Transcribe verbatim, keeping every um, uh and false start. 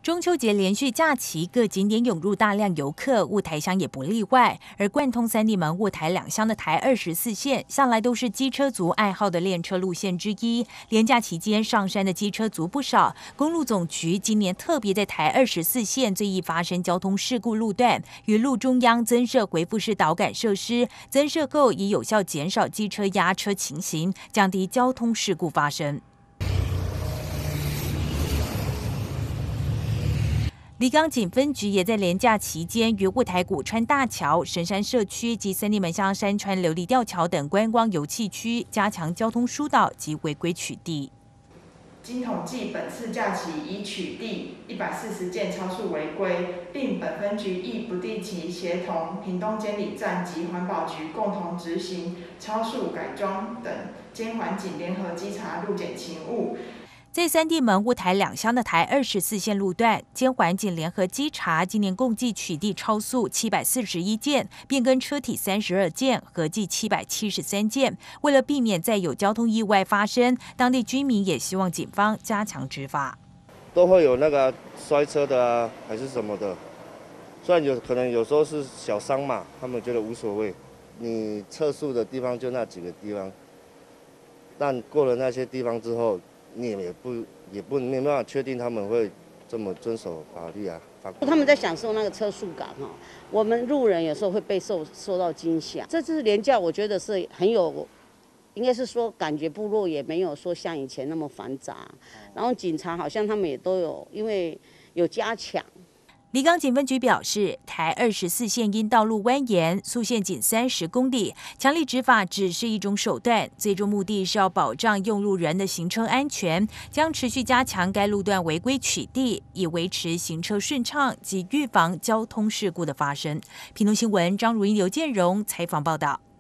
中秋节连续假期，各景点涌入大量游客，雾台乡也不例外。而贯通三地门、雾台两乡的台二十四线，向来都是机车族爱好的练车路线之一。连假期间上山的机车族不少，公路总局今年特别在台二十四线最易发生交通事故路段，与路中央增设回复式导杆设施，增设后以有效减少机车压车情形，降低交通事故发生。离港警分局也在连假期间，于雾台古川大桥、神山社区及三地门乡山川琉璃吊桥等观光游憩区，加强交通疏导及违规取缔。 经统计，本次假期已取缔一百四十件超速违规，并本分局亦不定期协同屏东监理站及环保局共同执行超速改装等监环警联合稽查路检勤务。 在三地门、雾台两乡的台二十四线路段，监环警联合稽查，今年共计取缔超速七百四十一件，变更车体三十二件，合计七百七十三件。为了避免再有交通意外发生，当地居民也希望警方加强执法。 都会有那个摔车的啊，还是什么的。虽然有可能有时候是小伤嘛，他们觉得无所谓。你测速的地方就那几个地方，但过了那些地方之后，你也不也不没办法确定他们会这么遵守法律啊。 他们在享受那个车速感哈，我们路人有时候会被受受到惊吓。这次连假我觉得是很有，应该是说感觉部落也没有说像以前那么繁杂，然后警察好像他们也都有，因为有加强。 离港警分局表示，台二十四线因道路蜿蜒，速限仅三十公里，强力执法只是一种手段，最终目的是要保障用路人的行车安全，将持续加强该路段违规取缔，以维持行车顺畅及预防交通事故的发生。屏东新闻张如英、刘建荣采访报道。